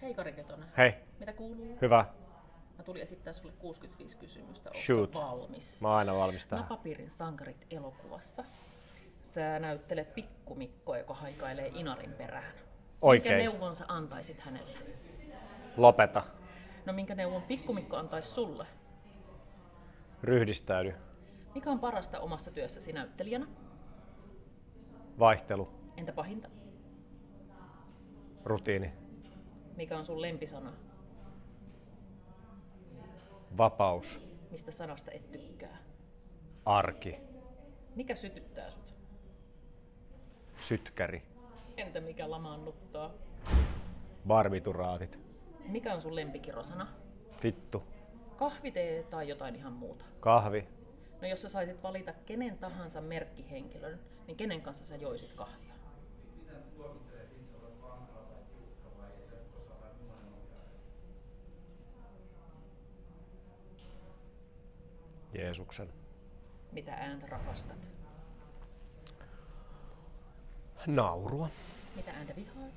Hei Kari Ketonen. Hei, Mitä kuuluu? hyvä. Mä tulin esittää sulle 65 kysymystä. Ootko Shoot. sä valmis? Mä oon aina valmis tähän. Napapiirin sankarit elokuvassa. Sä näyttelet Pikkumikkoa, joka haikailee inarin perään. Oikein. Minkä neuvon sä antaisit hänelle? Lopeta. No minkä neuvon Pikkumikko antaisi sulle? Ryhdistäydy. Mikä on parasta omassa työssäsi näyttelijänä? Vaihtelu. Entä pahinta? Rutiini. Mikä on sun lempisana? Vapaus. Mistä sanasta et tykkää? Arki. Mikä sytyttää sut? Sytkäri. Entä mikä lamaannuttaa? Barbituraatit. Mikä on sun lempikirosana? Vittu. Kahvi, tee tai jotain ihan muuta? Kahvi. No jos sä saisit valita kenen tahansa merkkihenkilön, niin kenen kanssa sä joisit kahvia? Jeesuksen. Mitä ääntä rakastat? Naurua. Mitä ääntä vihaat?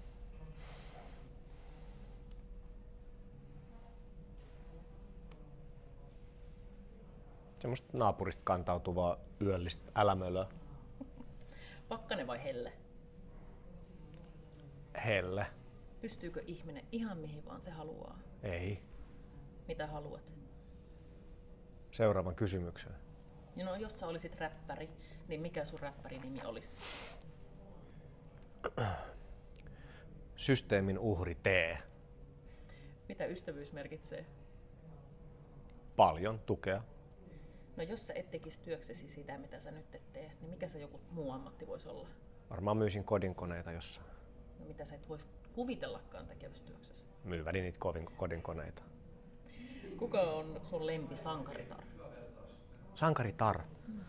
Semmosta naapurista kantautuvaa yöllistä älämölöä. Pakkanen vai helle? Helle. Pystyykö ihminen ihan mihin vaan se haluaa? Ei. Mitä haluat? Seuraavan kysymyksen. No jos sä olisit räppäri, niin mikä sun räppärinimi olisi? Systeemin uhri T. Mitä ystävyys merkitsee? Paljon tukea. No jos sä et tekisi työksesi sitä, mitä sä nyt et tee, niin mikä se joku muu ammatti voisi olla? Varmaan myisin kodinkoneita jossain. No mitä sä et vois kuvitellakaan tekevässä työksessä? Myyväni niitä kodinkoneita. Kuka on sun lempisankaritar? Sankaritar.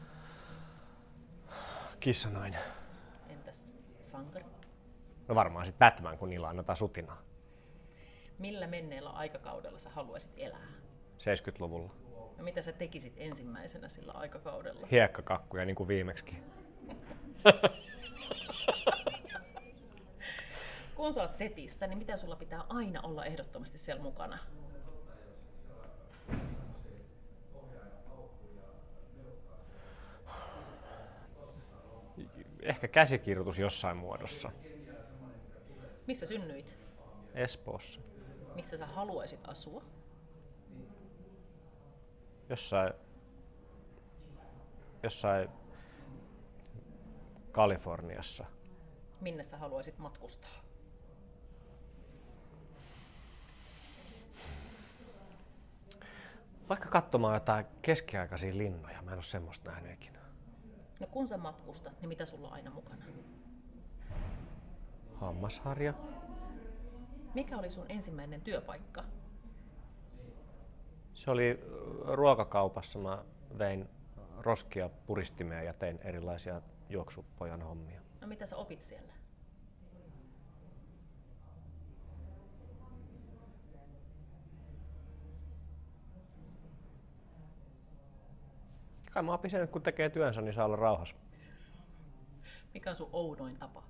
Kissanainen. Entäs sankari? No varmaan sit Batman, kun niillä annetaan sutinaa. Millä menneellä aikakaudella sä haluaisit elää? 70-luvulla. No mitä sä tekisit ensimmäisenä sillä aikakaudella? Hiekkakakkuja, niin kuin viimeksi. Kun sä oot setissä, niin mitä sulla pitää aina olla ehdottomasti siellä mukana? Ehkä käsikirjoitus jossain muodossa. Missä synnyit? Espoossa. Missä sä haluaisit asua? Jossain Kaliforniassa. Minne sä haluaisit matkustaa? Vaikka katsomaan jotain keskiaikaisia linnoja. Mä en ole semmoista nähnyt ikinä. No kun sä matkustat, niin mitä sulla on aina mukana? Hammasharja. Mikä oli sun ensimmäinen työpaikka? Se oli ruokakaupassa. Mä vein roskia puristimeen ja tein erilaisia juoksupojan hommia. No mitä sä opit siellä? Kai mä opin sen, että kun tekee työnsä, niin saa olla rauhassa. Mikä on sun oudoin tapa?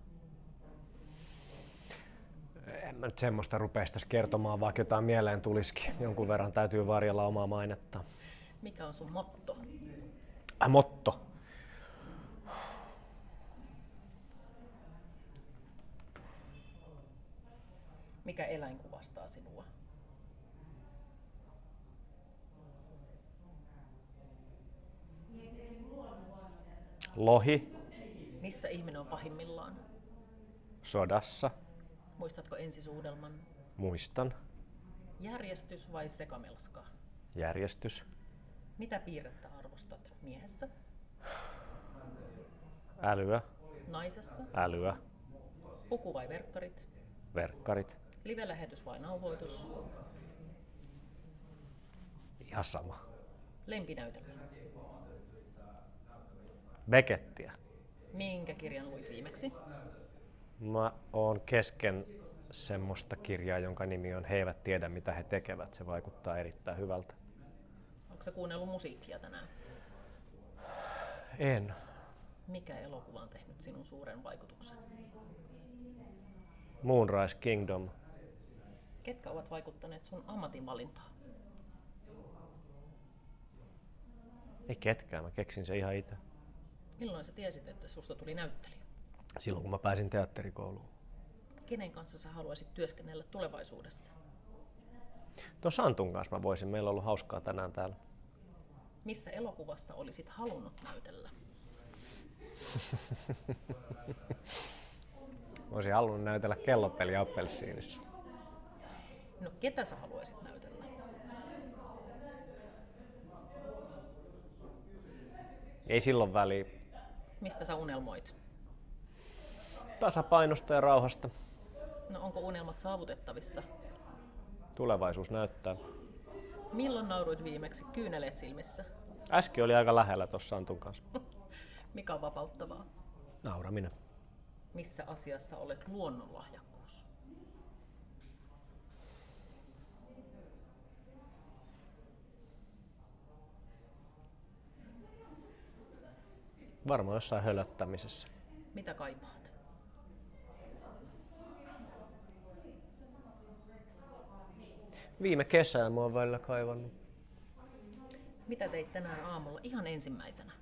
En mä nyt semmoista rupeisi tässä kertomaan, vaikka jotain mieleen tulisikin. Jonkun verran täytyy varjella omaa mainetta. Mikä on sun motto? Motto. Mikä eläin kuvastaa sinua? Lohi. Missä ihminen on pahimmillaan? Sodassa. Muistatko ensisuudelman? Muistan. Järjestys vai sekamelska? Järjestys. Mitä piirrettä arvostat miehessä? Älyä. Naisessa? Älyä. Puku vai verkkarit? Verkkarit. Live-lähetys vai nauhoitus? Ihan sama. Lempinäytelmä? Beckettiä. Minkä kirjan luit viimeksi? Mä oon kesken semmoista kirjaa, jonka nimi on He eivät tiedä mitä he tekevät. Se vaikuttaa erittäin hyvältä. Onko sä kuunnellut musiikkia tänään? En. Mikä elokuva on tehnyt sinun suuren vaikutuksen? Moonrise Kingdom. Ketkä ovat vaikuttaneet sun ammatinvalintaan? Ei ketkään, mä keksin se ihan itse. Milloin sä tiesit, että susta tuli näyttelijä? Silloin kun mä pääsin teatterikouluun. Kenen kanssa sä haluaisit työskennellä tulevaisuudessa? Tuon Santun kanssa mä voisin, meillä on ollut hauskaa tänään täällä. Missä elokuvassa olisit halunnut näytellä? Mä olisin halunnut näytellä Kellopeli Appelsiinissa. No ketä sä haluaisit näytellä? Ei silloin väliä. Mistä sä unelmoit? Tasapainosta ja rauhasta. No onko unelmat saavutettavissa? Tulevaisuus näyttää. Milloin nauruit viimeksi kyyneleet silmissä? Äsken oli aika lähellä tuossa Santun kanssa. Mikä on vapauttavaa? Nauraminen. Missä asiassa olet luonnonlahjakkuus? Varmaan jossain hölöttämisessä. Mitä kaipaat? Viime kesään mä oon välillä kaivannut. Mitä teit tänään aamulla ihan ensimmäisenä?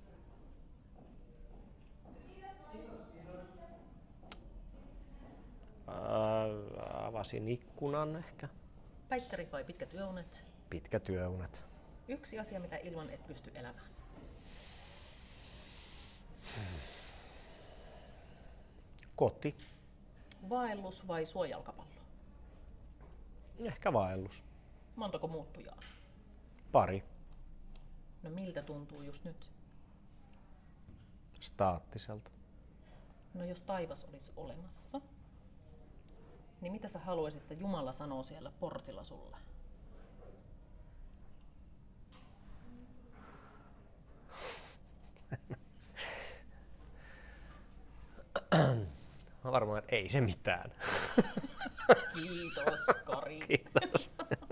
Avasin ikkunan ehkä. Päikkärit vai pitkät yöunet? Pitkät yöunet. Yksi asia, mitä ilman et pysty elämään. Koti. Vaellus vai suojalkapallo? Ehkä vaellus. Montako muuttujaa? Pari. No miltä tuntuu just nyt? Staattiselta. No jos taivas olisi olemassa, niin mitä sä haluaisit, että Jumala sanoo siellä portilla sulle? Mä varmaan, että ei se mitään. Kiitos, Kari. Kiitos.